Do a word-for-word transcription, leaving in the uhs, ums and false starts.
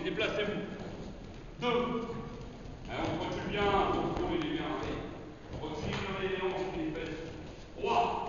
déplacez-vous. Deux. Alors, on recule bien, ton front, il est bien. Allez. On recule les hanches et les fesses. Trois.